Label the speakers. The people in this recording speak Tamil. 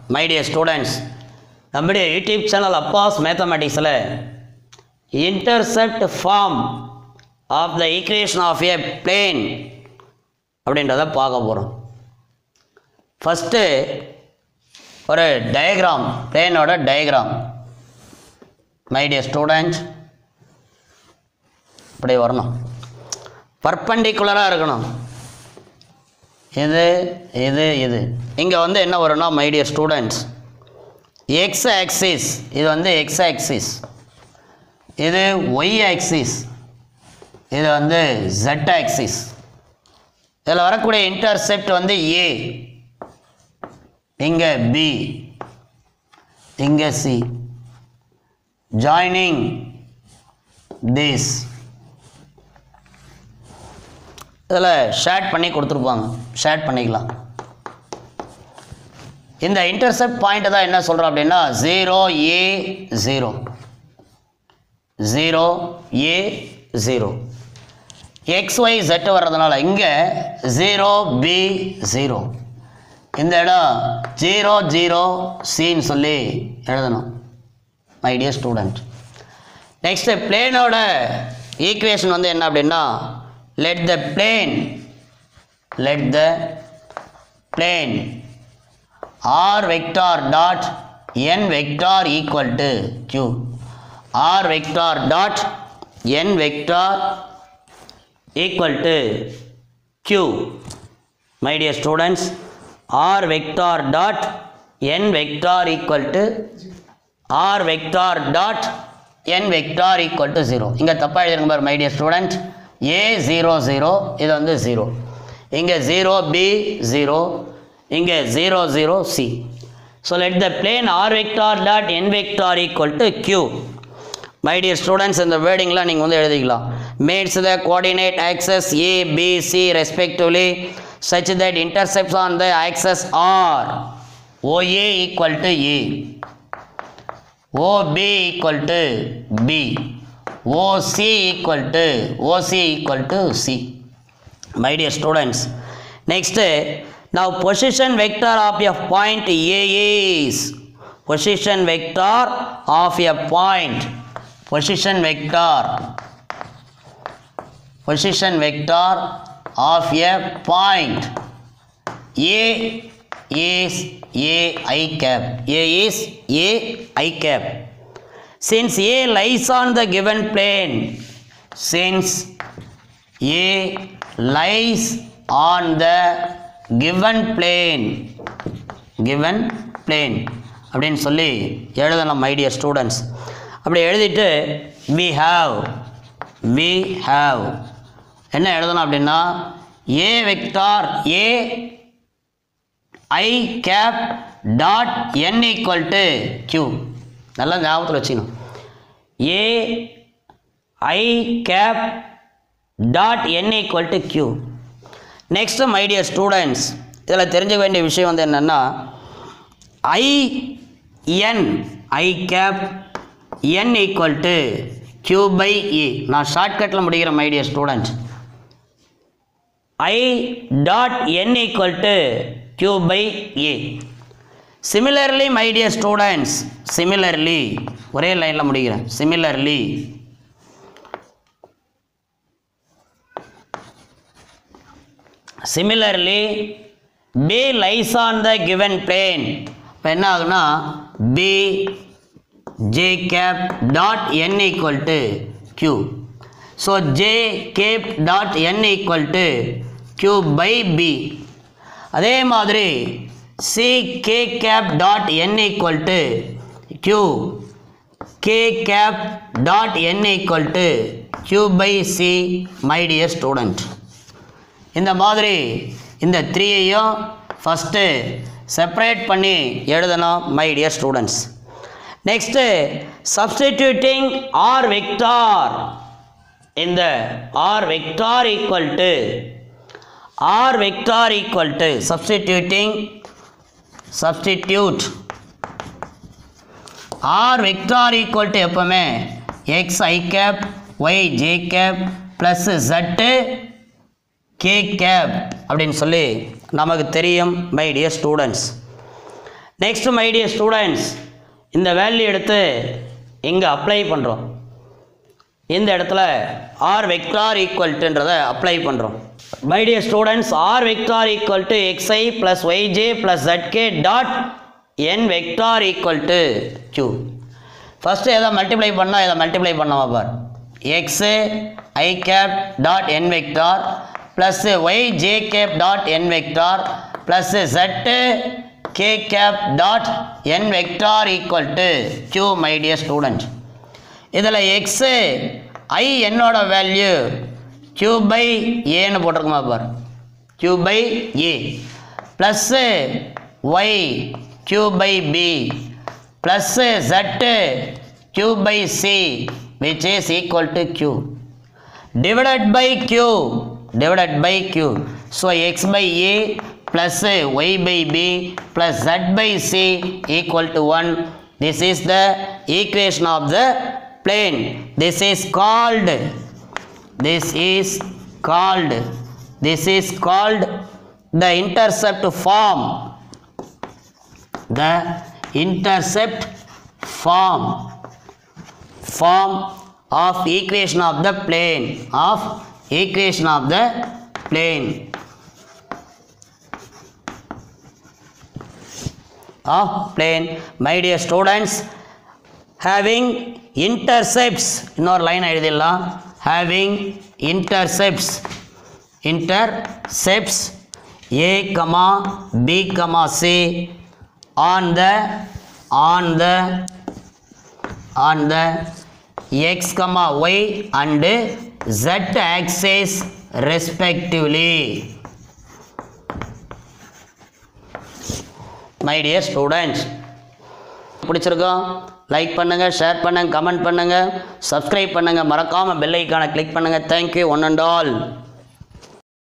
Speaker 1: My dear students, நம்முடைய யூடியூப் சேனல் அப்பாஸ் மேத்தமேட்டிக்ஸில் intercept form of the equation of a plane அப்படின்றத பார்க்க போகிறோம். ஃபஸ்ட்டு ஒரு டயக்ராம், பிளேனோட டயக்ராம். மை டியர் ஸ்டூடெண்ட், இப்படி வரணும், பர்பண்டிகுலராக இருக்கணும். இது இது இது இங்கே வந்து என்ன வரும்னா, my dear students, X axis, இது வந்து எக்ஸ் ஆக்சிஸ், இது ஒய் ஆக்சிஸ், இது வந்து ஜெட் ஆக்சிஸ். இதில் வரக்கூடிய இன்டர்செப்ட் வந்து ஏ, இங்கே பி, இங்கே சி, ஜாயினிங் திஸ். இதில் ஷேட் பண்ணி கொடுத்துருப்பாங்க, ஷேட் பண்ணிக்கலாம். இந்த இன்டர்செப்ட் பாயிண்ட் தான் என்ன சொல்கிறோம் அப்படின்னா 0A0, 0A0, XYZ வர்றதுனால இங்கே 0B0, இந்த இடம் 00Cன்னு சொல்லி எழுதணும். மை டியர் ஸ்டூடெண்ட், நெக்ஸ்ட்டு பிளேனோட ஈக்குவேஷன் வந்து என்ன அப்படின்னா, let the plane r vector dot n vector equal to q, r vector dot n vector equal to q. My dear students, r vector dot n vector equal to r vector dot n vector equal to 0. இங்கே தப்பாக எழுதிருங்க பாரு மை டியர் ஸ்டூடெண்ட். A00, இது வந்து 0, இங்கே 0B0, இங்கே 00C. So let the plane r vector dot n vector equal to q. My dear students, இந்த வேர்டிங்லாம் நீங்கள் வந்து எழுதிக்கலாம். Makes the coordinate axis A, B, C respectively such that intercepts on the axis R, OA equal to A, OB equal to B, OC equal to C. My dear students, next, now position vector of a point A is, position vector of a point, position vector of a point A is A I cap, A is A I cap. Since A lies on the given plane, since A lies on the given plane அப்படின்னு சொல்லி எழுதணும் மை டியர் ஸ்டூடெண்ட்ஸ். அப்படி எழுதிட்டு we have என்ன எழுதணும் அப்படின்னா, A vector A I cap dot n equal to q. நல்லா ஞாபகத்தில் வச்சுக்கணும். A I cap dot n equal to q. Next my dear students, இதில் தெரிஞ்சுக்க வேண்டிய விஷயம் வந்து என்னென்னா, I cap n equal to q by a. நான் ஷார்ட்கட்டில் முடிக்கிறேன் my dear student. I dot n equal to q by a. Similarly, my dear students, similarly, ஒரே லைனில் முடிக்கிறேன். Similarly, B lies on the given plane. இப்போ என்ன ஆகுனா, B J cap dot n equal to q. So J cap dot n equal to q by B. அதே மாதிரி C K cap dot n equal to q, K cap dot n equal to q by C. My dear student, இந்த மாதிரி இந்த 3ஐயும் ஃபஸ்ட்டு செப்பரேட் பண்ணி எழுதணும் my dear students. Next substituting R vector, இந்த R vector equal to substitute r vector equal to எப்பவுமே x I cap y j cap plus z k cap அப்படின்னு சொல்லி நமக்கு தெரியும் my dear students. Next my dear students, இந்த வேல்யூ எடுத்து இங்கே அப்ளை பண்ணுறோம். இந்த இடத்துல ஆர் வெக்டார் ஈக்குவல்ட்டுன்றதை அப்ளை பண்ணுறோம். My dear students, R vector equal to X I plus Y J plus Z K dot N vector equal to Q. First எதை மல்டிப்ளை பண்ணால் எதை மல்டிப்ளை பண்ணாமல் பார். X I cap dot N vector plus Y J cap dot N vector plus Z K cap dot N vector equal to Q. My dear student, இதில் எக்ஸு ஐ என்னோட வேல்யூ கியூ பை ஏன்னு போட்டிருக்குமா பார், Q by A plus Y Q by B plus Z Q by C which is equal to q divided by q. So x by a plus y by b plus z by c equal to 1. This is the equation of the plane. This is called the intercept form. The intercept form of equation of the plane, my dear students. Having intercepts, இன்னொரு லைன் எழுதிடலாம். having intercepts a comma b comma c on the x comma y and z axis respectively. My dear students, பிடிச்சிருக்கோம் லைக் பண்ணுங்க, ஷேர் பண்ணுங்க, கமெண்ட் பண்ணுங்க, சப்ஸ்கிரைப் பண்ணுங்க, மறக்காம பெல் ஐகானை கிளிக் பண்ணுங்க. Thank you one and all.